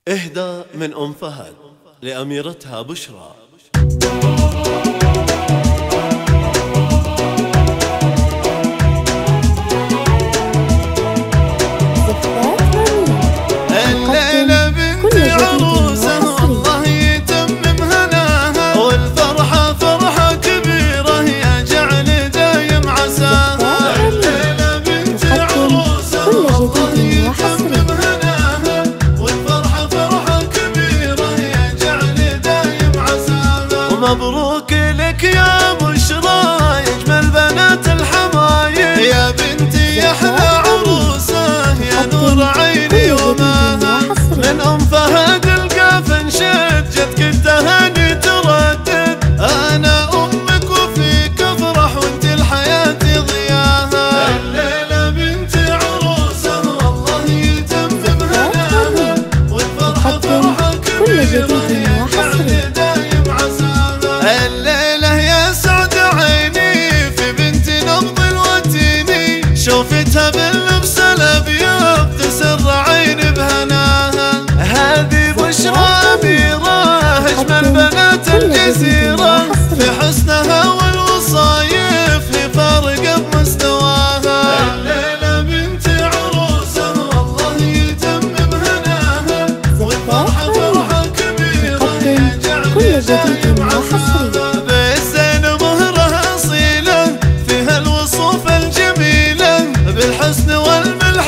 إهداء من أم فهد لأميرتها بشرى. الليلة بنت عروسة الله يتمم هناها، والفرحة فرحة كبيرة يا جعل دايم عساها. الليلة بنت عروسة الله يتمم هناها، والفرحة فرحة كبيرة يا جعل دايم عساها. ومبروك لك يا بشرى يا اجمل بنات الحمايل، يا بنتي يا احلى عروسة يا نور عيني يومها. من أم فهد القافن شجتك التهاني تردد، أنا أمك وفيك أفرح وانت الحياة ضياها. الليلة بنت عروسة الله يتمم هناها، والفرحة فرحة كبيرة يا جعل دايم عساها. الليلة يا سعد عيني في بنت نبض الوتيني، شوفتها باللبس الأبيض تسر عيني بهناها. هذه بشرى أميرة أجمل بنات الجزيرة، في حسنها والوصايف هي فارقة بمستواها. الليلة بنت عروسة الله يتمم هناها، والفرحة فرحة كبيرة يا جعل دايم عساها. بالزين مهرة أصيلة فيها الوصوف الجميلة، بالحسن والملح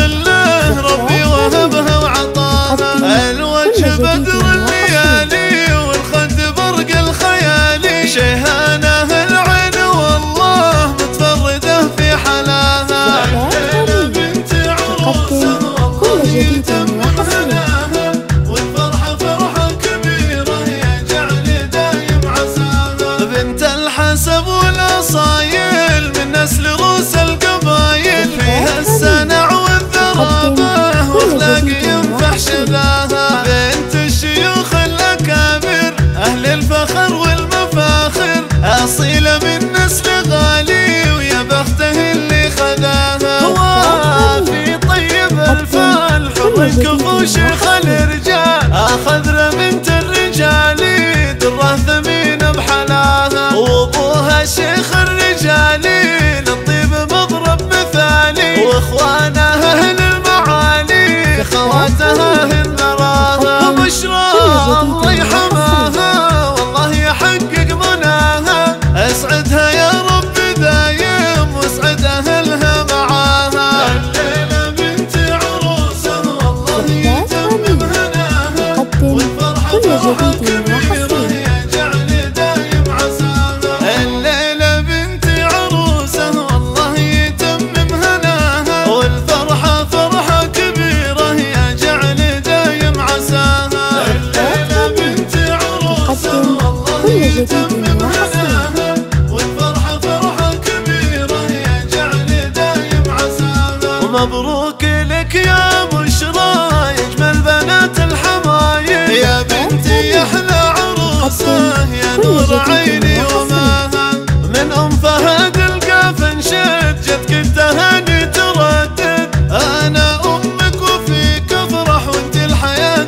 كله ربي وهبها وعطاها. الوجه بدر الليالي والخد برق الخيالي، شيهانه العين والله متفردة في حلاها. الليلة بنت عروسة الله يتمم هناها، والفرحة فرحة كبيرة يا جعل دايم عساها. بنت الحسب والأصايل من نسل روس القبايل، فيها السنع والذرابة واخلاق ينفح شذاها. بنت الشيوخ الأكابر أهل الفخر والمفاخر، أصيلة من نسل غالي ويا بخته اللي خذاها. وفي طيب الفال حر كفو شيخ الرجال، أخذ بنت الرجال دره ثمين بحلاها. وابوها شيخ الرجال للطيب مضرب مثالي، واخوانها اهل المعالي خواتها هن نراها. بشرى الله يحماها والله يحقق مناها، اسعدها يا رب دايم واسعد اهلها معاها. الليلة بنت عروسة الله يتمم هناها، والفرحة فرحة كبيرة يا جعل دايم عساها. الليلة بنت عروسة الله يتمم هناها، والفرحة فرحة كبيرة يا جعل دايم عساها. الليلة بنت عروسة الله يتمم هناها، والفرحة فرحة كبيرة يا جعل دايم عساها. ومبروك لك يا بشرى يا اجمل بنات الحمايل، يا بنتي يا احلى عروسة يا نور عيني يومها. من أم فهد القافن شجتك التهاني تردد، أنا أمك وفيك أفرح وانت الحياة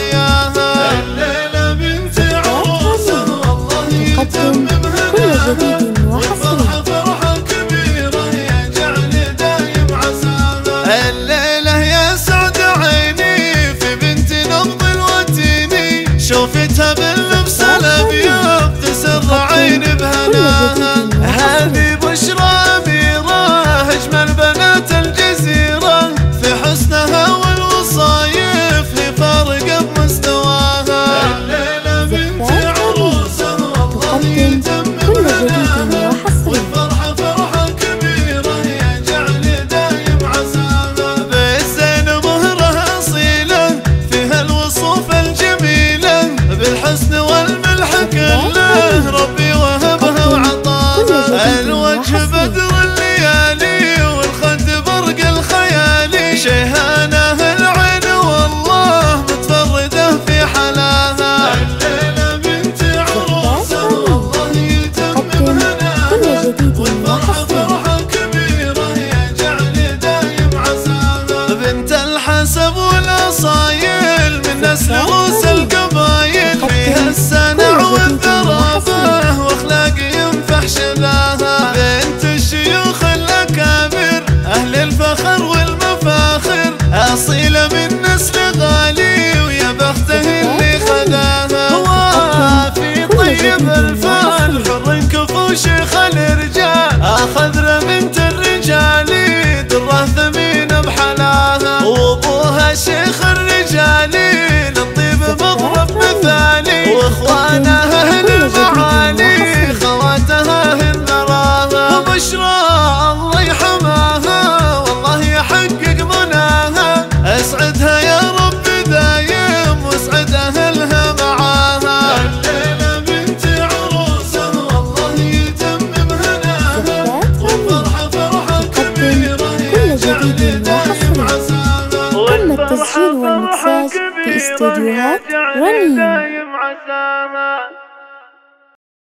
ضياها. الليلة بنت عروسة الله يتمم هناها، والفرحة فرحة كبيرة يا جعل دايم عساها. الليلة يا سعد عيني في بنت نبض الوتيني، شوفتها باللبس الأبيض تسر عيني بهناها. هذه بشرى أميرة أجمل بنات الجزيرة، في حسنها والوصايف هي فارقة بمستواها. الليلة بنت عروسة الله يتمم هناها، والفرحة فرحة كبيرة يا جعل دايم عساها. بالزين مهرة أصيلة فيها الوصوف الجميلة، بالحسن رؤوس القبايل فيها السنع والذرافة واخلاق ينفح شذاها، بنت الشيوخ الاكابر اهل الفخر والمفاخر، اصيله من نسل غالي ويا بخته اللي خذاها، وافي طيب الفال حر كفو شيخ الرجال، اخذ بنت الرجال دره ثمين بحلاها، وابوها شيخ الرجال للطيب مضرب مثالي، واخوانها اهل المعالي خواتها هن راها، بشرى الله يحماها والله يحقق مناها، اسعدها يا رب دايم واسعد اهلها معاها، الليله بنت عروسه والله يتمم هناها، والفرحه فرحه كبيره يا جعل دايم عساها، تم التسجيل والمكساج في استديوهات رنين.